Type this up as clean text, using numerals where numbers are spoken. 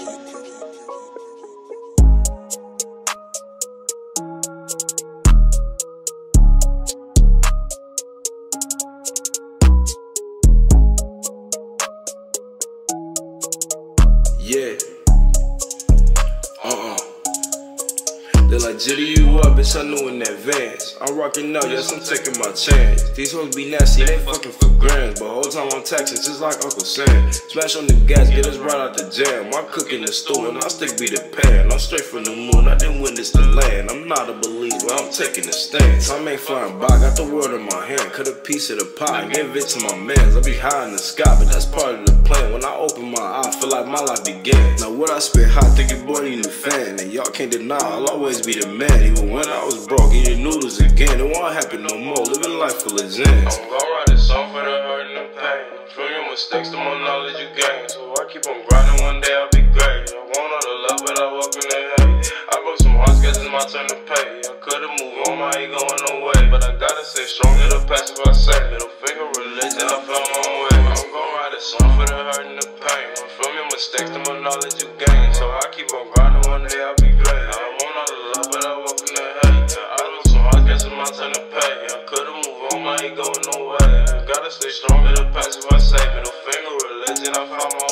Yeah. They like, jitty you up, bitch, I knew in advance. I'm rocking out, yes, I'm taking my chance. These hoes be nasty, they fucking for grams. But whole time I'm texting, just like Uncle Sam. Smash on the gas, get us right out the jam. I cook in the store and I stick be the pan. I'm straight from the moon, I didn't witness the land. I'm not a believer, I'm taking a stance. Time ain't flying by, got the world in my hand. Cut a piece of the pie and give it to my mans. I be high in the sky, but that's part of the plan. When I open my eye, feel like my life began. Now what I spit hot, think your boy need a fan. And y'all can't deny, I'll always be the man. Even when I was broke, eating noodles again. It won't happen no more, living life full of zans. I'm gon' write a song for the hurt and the pain. From your mistakes, the more knowledge you gain. So I keep on grinding, one day I'll be great. I want all the love, but I walk in the hate. I broke some hearts, guess it's my turn to pay. I could've moved on, my ego in no way. But I gotta stay strong, it'll pass if I say. Middle finger religion, I found my own way. I'm gon' write a song for the hurt and the pain. From your mistakes, the more knowledge you gain. So I keep on grinding, one day I'll be great. I want all the love, but I walk in the hate. I broke some hearts, guess it's my turn to pay. I could've moved on, my ego in no way. Gotta stay strong, it'll pass if I say. Middle finger religion, I found my